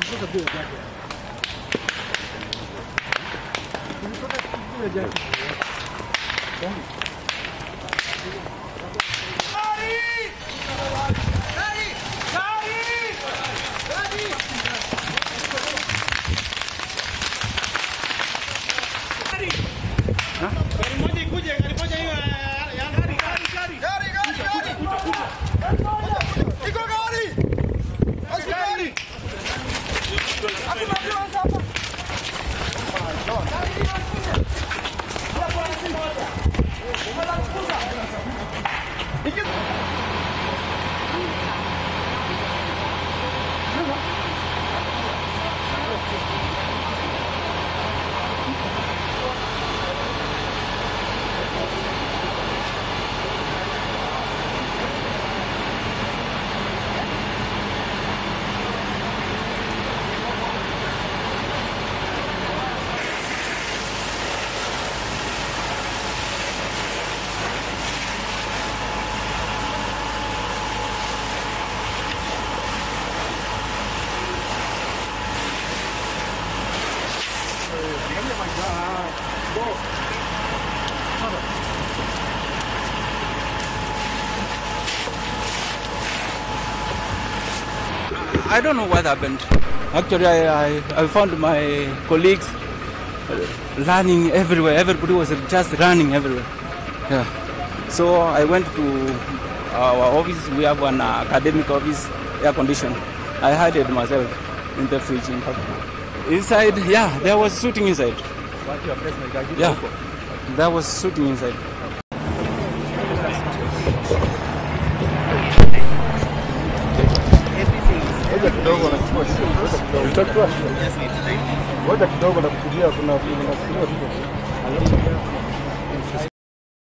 I don't know what happened. Actually, I found my colleagues running everywhere. Everybody was just running everywhere. Yeah. So I went to our office. We have an academic office, air conditioned. I hid myself in the fridge. In fact, inside, yeah, there was shooting inside. Yeah, there was shooting inside. Ngoja kidogo na kukulia kuna